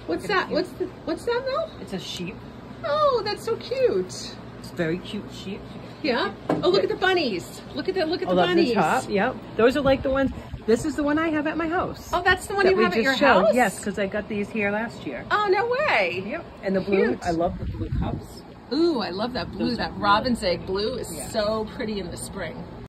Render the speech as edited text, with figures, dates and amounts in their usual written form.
What's that? What's that, Mel? It's a sheep. Oh, that's so cute. It's very cute sheep. Yeah. Oh, look at the bunnies. Look at the Oh, bunnies. the top. Yep. Those are like the ones. This is the one I have at my house. Oh, that's the one you have at your house? Yes, because I got these here last year. Oh, no way. Yep. And the blue. Cute. I love the blue cups. Ooh, I love that blue. That robin's egg blue is so pretty in the spring.